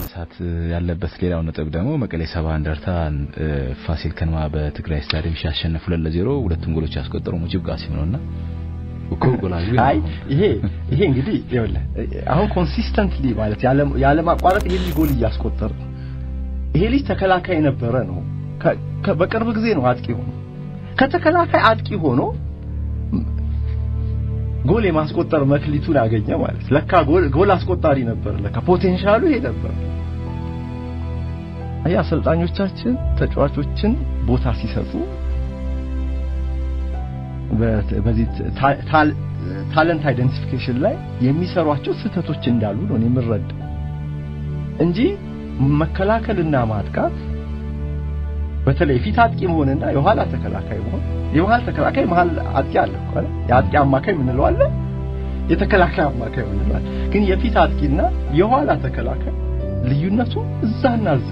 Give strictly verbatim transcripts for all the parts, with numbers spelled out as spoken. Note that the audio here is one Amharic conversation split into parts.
መነሳት ያለበት ሌላው ነጥብ ደግሞ መቀሌ ሰባ እንደርታ ፋሲል ከነማ በትግራይ ስታዲየም ሲያሸንፍ ሁለት ለዜሮ ሁለቱም ጎሎች ያስቆጠሩ ሙጂብ ካሲም ነውና እኮ ጎላዩ አይ ይሄ ይሄ እንግዲህ ይኸውልህ አሁን ኮንሲስተንትሊ ማለት ያለ ያለ ማቋረጥ ይሄ ጎል ያስቆጠረ ይሄ ልጅ ተከላካይ ነበረ ነው በቅርብ ጊዜ ነው አጥቂ ሆኖ ከተከላካይ አጥቂ ሆኖ ጎል የማስቆጠር መክሊቱን አገኘ ማለት ለካ ጎል ጎል አስቆጣሪ ነበር ለካ ፖቴንሻሉ ይሄ ነበር አያ አሰልጣኞቻችን ተጫዋቾችን ቦታ ሲሰጡ በዚህ ታለንት አይደንቲፊኬሽን ላይ የሚሰሯቸው ስህተቶች እንዳሉ ነው የምረዳ እንጂ መከላከልና ማጥቃት በተለይ ፊት አጥቂ መሆንና የኋላ ተከላካይ መሆን የኋላ ተከላካይ መሃል አጥቂ አለ አይደል የአጥቂ አማካይ ምን ነው አለ የተከላካይ አማካይ ምን ነው ግን የፊት አጥቂና የኋላ ተከላካይ ልዩነቱ እዛና እዚህ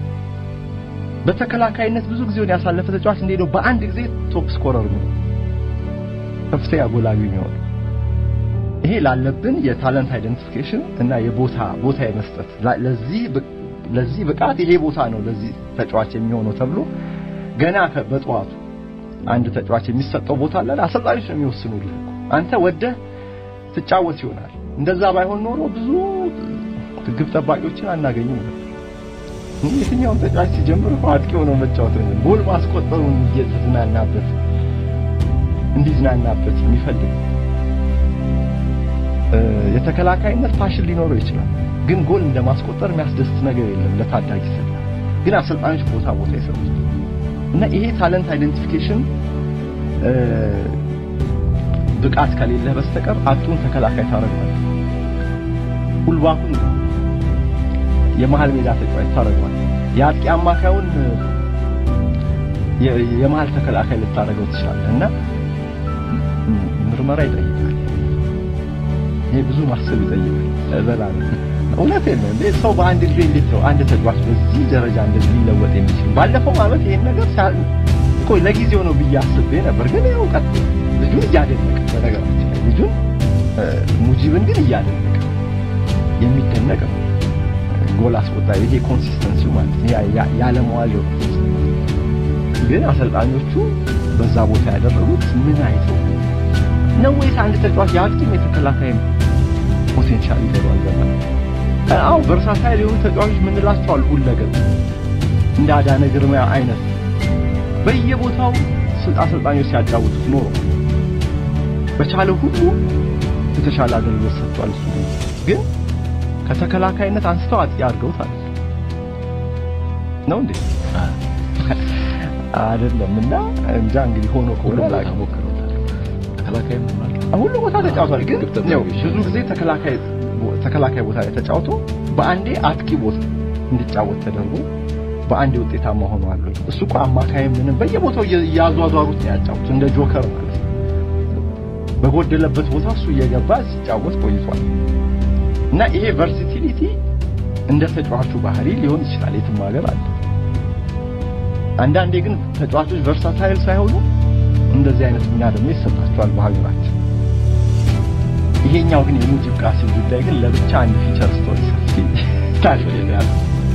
በተከላካይነት ብዙ ጊዜውን ያሳለፈ ተጫዋች እንደሄደው በአንድ ጊዜ ቶፕ ስኮረር ነው ከፍተኛ ጎላቢ ነው ይሄ ላለብን የታለንት አይደንቲፊኬሽን እና የቦታ ቦታ የመስጠት ለዚህ ለዚህ ብቃት ይሄ ቦታ ነው ለዚህ ተጫዋች የሚሆነው ተብሎ ገና በጧቱ አንድ ተጫዋች የሚሰጠው ቦታ አለ አሰልጣኞች ነው የሚወስኑልህ አንተ ወደ ተጫዋች ይሆናል እንደዛ ባይሆን ኖሮ ብዙ ግብ ጠባቂዎችን አናገኝም የትኛውም ተጫዋች ሲጀምር አጥቂ ሆኖ መጫወት ነው ጎል ማስቆጠሩን እየተዝናናበት እንዲዝናናበት የሚፈልግ የተከላካይነት ፋሽን ሊኖረው ይችላል ግን ጎል እንደማስቆጠር የሚያስደስት ነገር የለም ለታዳጊ ሰው ግን አሰልጣኞች ቦታ ቦታ ይሰሩት እና ይሄ ታለንት አይደንቲፊኬሽን ብቃት ከሌለ በስተቀር አጥቱን ተከላካይ ታረጋለህ ሁልባኩን የመሃል ሜዳ ተጫዋች ታረጋለህ የአጥቂ አማካዩን የመሃል ተከላካይ ልታረጋው ትችላለህ እና ምርመራ ይጠይቃል ይሄ ብዙ ማሰብ ይጠይቃል ዘላለም እውነት ነው እንዴ ሰው በአንድ ጊዜ እንዴት ነው አንድ ተጫዋች በዚህ ደረጃ እንደዚህ ሊለወጥ የሚችል ባለፈው ማለት ይሄን ነገር ቆይ ለጊዜው ነው ብያስብ ነበር ግን ያው ቀጥ ልጁን እያደነቀ በነገራችን ልጁን ሙጂብን ግን እያደነቀ የሚደነቅ ጎል አስቆጣሪ ይሄ ኮንሲስተንሲው ማለት ያለ መዋል ግን አሰልጣኞቹ በዛ ቦታ ያደረጉት ምን አይተው ነው ወይስ አንድ ተጫዋች ያጥቂም የተከላካይ ፖቴንሻል ይኖራል ዘመን አው በርሳታይል የሆኑ ተጫዋቾች ምን ላስተዋል ሁለገብ እንደ አዳነ ግርማ አይነት በየቦታው አሰልጣኞች ሲያጫውቱት ኖሮ በቻለው ሁሉ የተሻለ አገልግሎት ሰጥቷል ግን ከተከላካይነት አንስተው አጥቂ አድርገውታል ነው እንዴ አይደለምና እንጃ እንግዲህ ሆኖ ቆሎ ላቀሞከረው ተከላካይ ማለት ሁሉ ቦታ ተጫውቷል ግን ነው ብዙ ጊዜ ተከላካይ ተከላካይ ቦታ ላይ ተጫውቶ በአንዴ አጥቂ ቦታ እንዲጫወት ተደርጎ በአንዴ ውጤታማ ሆኗል እሱ እኮ አማካይ ምንም በየቦታው ያዟዟሩት ያጫውቱ እንደ ጆከር ማለት በጎደለበት ቦታ እሱ እየገባ ሲጫወት ቆይቷል እና ይሄ ቨርሲቲሊቲ እንደ ተጫዋቹ ባህሪ ሊሆን ይችላል የትም ሀገር አለ አንዳንዴ ግን ተጫዋቾች ቨርሳታይል ሳይሆኑ እንደዚህ አይነት ሚና ደግሞ ይሰጣቸዋል በሀገራችን ይሄኛው ግን የሙጂብ ካሲም ጉዳይ ግን ለብቻ አንድ ፊቸር ስቶሪ ሰፊ ታሪክ ይላል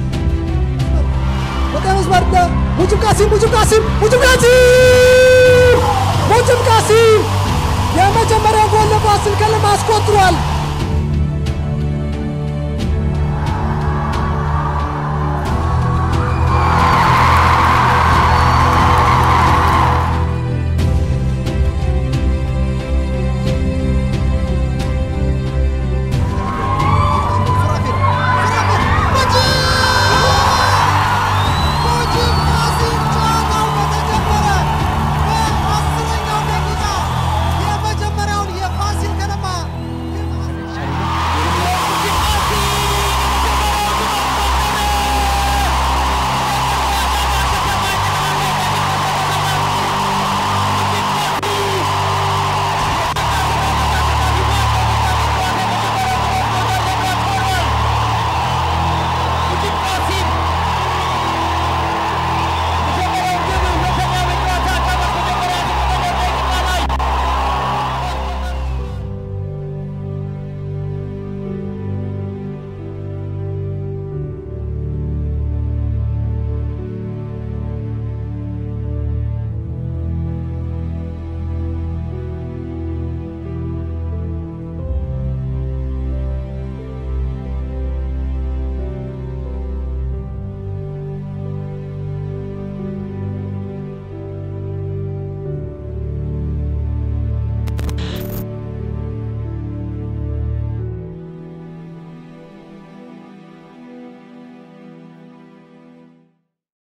በጣም ስማርት ሙጂብ ካሲም ሙጂብ ካሲም ሙጂብ ካሲም ሙጂብ ካሲም የመጀመሪያው ጎል ለፋሲል ከነማ አስቆጥሯል